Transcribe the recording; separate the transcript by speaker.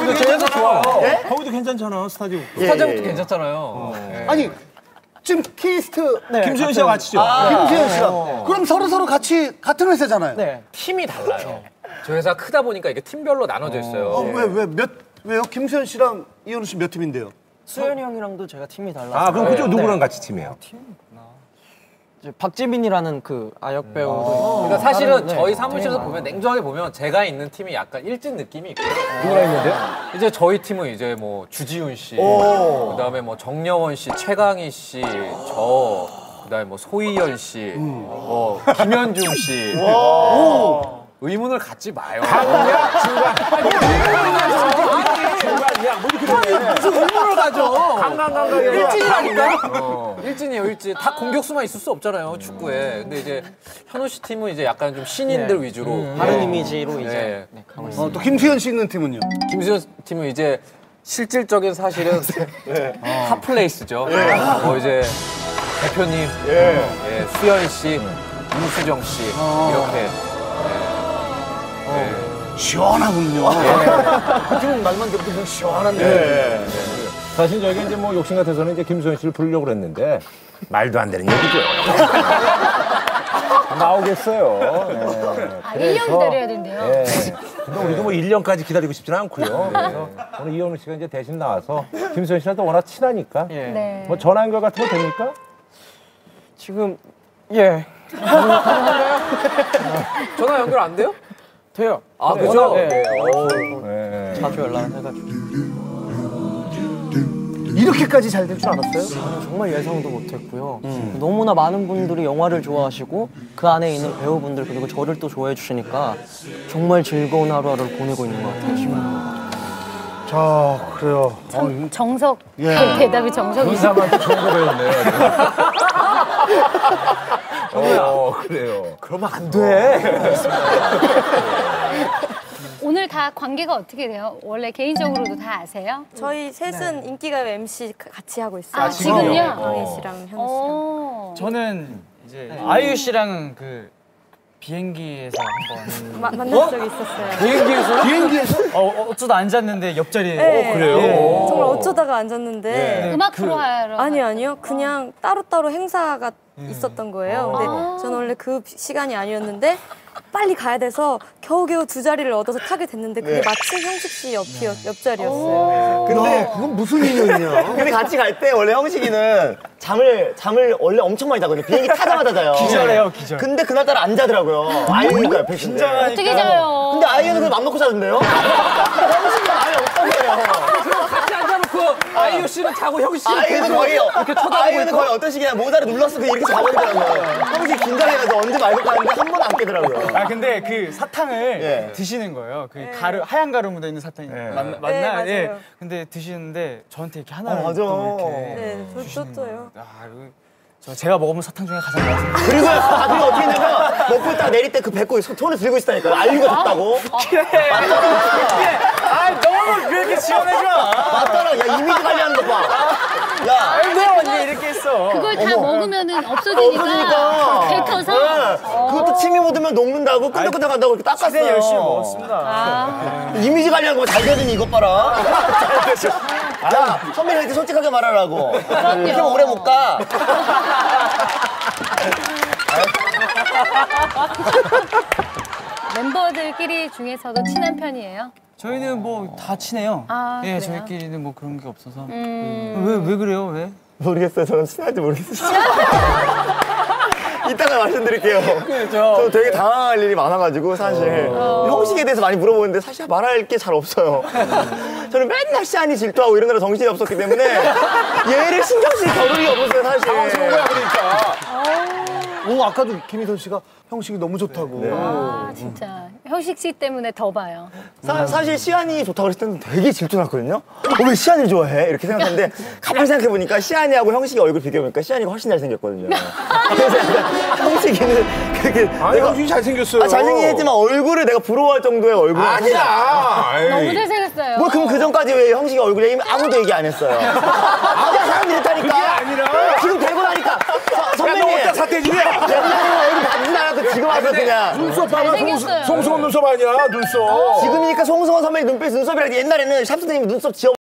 Speaker 1: 거기도 괜찮잖아.
Speaker 2: 예?
Speaker 1: 거기도 괜찮잖아, 스타지오.
Speaker 3: 스타지오도 괜찮잖아요.
Speaker 2: 아니 지금 키스트
Speaker 1: 김수현 씨와 같이죠.
Speaker 2: 김수현 씨랑 그럼 서로 같이 같은 회사잖아요.
Speaker 4: 네.
Speaker 3: 팀이 달라요. 저 회사 크다 보니까 이게 팀별로 나눠져 있어요.
Speaker 2: 왜요? 김수현 씨랑 이현우 씨 몇 팀인데요?
Speaker 4: 수현이 형이랑도 제가 팀이 달라서.
Speaker 1: 아, 그럼 그쪽 누구랑 같이 팀이에요?
Speaker 4: 이제 박지민이라는 그 아역 배우도 있고.
Speaker 3: 그러니까 사실은
Speaker 4: 네,
Speaker 3: 저희 사무실에서 보면 냉정하게 보면 제가 있는 팀이 약간 일진 느낌이 있고
Speaker 1: 누구랑 있는데요?
Speaker 3: 이제 저희 팀은 이제 뭐 주지훈 씨, 그다음에 뭐 정여원 씨, 최강희 씨, 저 그다음에 뭐 소희연 씨, 뭐 김현중 씨. 의문을 갖지 마요. 무슨 의문을 가져? 일진이라니까. 일진이에요, 일진. 다 공격수만 있을 수 없잖아요, 축구에. 근데 이제 현우 씨 팀은 이제 약간 좀 신인들 위주로
Speaker 4: 다른 이미지로 이제 가고 있습니다.
Speaker 2: 또 김수현 씨 있는 팀은요?
Speaker 3: 김수현 팀은 이제 실질적인 사실은 핫플레이스죠. 뭐 이제 대표님, 수현 씨, 임수정 씨 이렇게.
Speaker 2: 시원하군요. 그 팀은 말만 듣고 좀 시원한데.
Speaker 1: 사실 저희가 이제 뭐 욕심 같아서는 이제 김수현 씨를 부르려고 그랬는데 말도 안 되는 얘기죠. 나오겠어요.
Speaker 5: 아, 1년 기다려야 된대요.
Speaker 1: 근데 우리도 뭐 1년까지 기다리고 싶지는 않고요. 그래서 오늘 이현우 씨가 이제 대신 나와서 김수현 씨랑 또 워낙 친하니까
Speaker 5: 네.
Speaker 1: 뭐 전화 연결 같은 거 됩니까?
Speaker 4: 지금 예.
Speaker 3: 전화 연결 안 돼요?
Speaker 4: 돼요.
Speaker 3: 아, 그죠?
Speaker 4: 자주 연락을 해가지고.
Speaker 2: 이렇게까지 잘 될 줄 알았어요?
Speaker 4: 정말 예상도 못했고요. 너무나 많은 분들이 영화를 좋아하시고 그 안에 있는 배우분들 그리고 저를 또 좋아해 주시니까 정말 즐거운 하루하루를 보내고 있는 것 같아요. 지금.
Speaker 2: 자, 그래요.
Speaker 5: 정석. 대답이 정석이시죠.
Speaker 1: 사람한테 좋은 거 배웠네요. 그래요.
Speaker 3: 그러면 안 돼.
Speaker 5: 오늘 다 관계가 어떻게 돼요? 원래 개인적으로도 다 아세요?
Speaker 6: 저희 셋은 인기가요 MC 같이 하고 있어요.
Speaker 5: 아, 지금요?
Speaker 6: 강희 씨랑 현우 씨랑.
Speaker 7: 저는 이제 아이유 씨랑 그 비행기에서 한번
Speaker 6: 만난 적이 있었어요.
Speaker 3: 비행기에서?
Speaker 7: 어쩌다 앉았는데 옆자리에.
Speaker 6: 네.
Speaker 3: 그래요?
Speaker 6: 정말 어쩌다가 앉았는데.
Speaker 5: 음악 프로 하러.
Speaker 6: 아니요. 그냥 따로따로 행사가 있었던 거예요. 근데 저는 원래 그 시간이 아니었는데 빨리 가야 돼서 겨우겨우 두 자리를 얻어서 타게 됐는데 그게 마침 형식 씨 옆자리였어요.
Speaker 2: 근데 그건 무슨 인연이냐?
Speaker 8: 근데 같이 갈 때 원래 형식이는 잠을 원래 엄청 많이 자거든요. 비행기 타자마자 자요.
Speaker 7: 기절해요, 기절.
Speaker 8: 근데 그날따라 안 자더라고요. 아이유가 옆에 있는데.
Speaker 5: 어떻게 자요?
Speaker 8: 근데 아이유는 그걸 맘 놓고 자던데요? 형식이는 아예 없던 거예요.
Speaker 3: 같이 앉아놓고 아이유 씨는 자고 형 씨는
Speaker 8: 아이유는 거의
Speaker 3: 이렇게 쳐다보고
Speaker 8: 아이유는
Speaker 3: 있고.
Speaker 8: 거의 어떤 식이냐 모자를 눌렀어 이렇게 자버리더라고요. 형식이 긴장해가지고 언제 말고 가는데 한 번도 안 깨더라고요.
Speaker 7: 아 근데 그 사탕을
Speaker 8: 예.
Speaker 7: 드시는 거예요. 그 가루 하얀 가루 묻어 있는 사탕이 맞나?
Speaker 6: 네, 맞아요.
Speaker 7: 예. 근데 드시는데 저한테 이렇게 하나를
Speaker 8: 맞아.
Speaker 7: 또 이렇게.
Speaker 6: 네, 저도요.
Speaker 7: 아, 이거 제가 먹은 사탕 중에 가장 맛있어요.
Speaker 8: 그리고 나중에 어떻게 했냐면 먹고 있다가 내릴 때 그 배꼽에 손을 들고 있다니까요. 아이유가 줬다고.
Speaker 7: 아 너무 그렇게 지원해줘.
Speaker 8: 맞잖아. 야 이미지 관리하는 거 봐. 야.
Speaker 7: 왜 언니 이렇게 했어?
Speaker 5: 그걸 다 먹으면은 없어지니까 뱉어서.
Speaker 8: 그것도 침이 묻으면 녹는다고 끈적끈적한다고 이렇게 닦았어요.
Speaker 7: 진짜 열심히 먹었습니다.
Speaker 8: 이미지 관리하는 거 잘 되더니 이것 봐라. 야 선배님한테 솔직하게 말하라고. 이렇게 오래 못 가.
Speaker 5: 멤버들끼리 중에서도 친한 편이에요?
Speaker 7: 저희는 뭐 다 친해요.
Speaker 5: 아,
Speaker 7: 예,
Speaker 5: 그래요?
Speaker 7: 저희끼리는 뭐 그런 게 없어서. 왜 그래요? 왜?
Speaker 8: 모르겠어요. 저는 친한지 모르겠어요. 이따가 말씀드릴게요. 저 되게 당황할 일이 많아가지고 사실 형식에 대해서 많이 물어보는데 사실 말할 게 잘 없어요. 저는 맨날 시안이 질투하고 이런 데로 정신이 없었기 때문에 얘를 신경 쓸 겨를이 없었어요 사실.
Speaker 2: 좋은 거야 그러니까. 아까도 김희선 씨가 형식이 너무 좋다고.
Speaker 5: 아, 진짜. 형식 씨 때문에 더 봐요.
Speaker 8: 사실 시안이 좋다고 그랬을 때는 되게 질투났거든요. 왜 시안이를 좋아해? 이렇게 생각하는데 가만히 생각해보니까 시안이하고 형식이 얼굴 비교해보니까 시안이가 훨씬 잘생겼거든요. 그래서 형식이는 그렇게
Speaker 1: 아니, 형식이 잘생겼어요.
Speaker 8: 잘생긴 했지만 얼굴을 내가 부러워할 정도의 얼굴
Speaker 1: 아니야.
Speaker 5: 너무 잘생겼어요.
Speaker 8: 뭐 그럼 그 전까지 왜 형식이 얼굴 얘기면 아무도 얘기 안 했어요. 아무 사람들이 했다니까.
Speaker 1: 그게 아니라.
Speaker 8: 지금 되고 나니까 선배님.
Speaker 1: 어디다 사태질이야?
Speaker 8: 옛날에 애기 받진 않아도 지금 와서 그냥.
Speaker 1: 눈썹 봐봐.
Speaker 5: 잘생겼어요.
Speaker 1: 송승헌 눈썹 아니야, 눈썹.
Speaker 8: 지금이니까 송승헌 선배님 눈빛 눈썹이라 옛날에는 샵 선생님이 눈썹 지어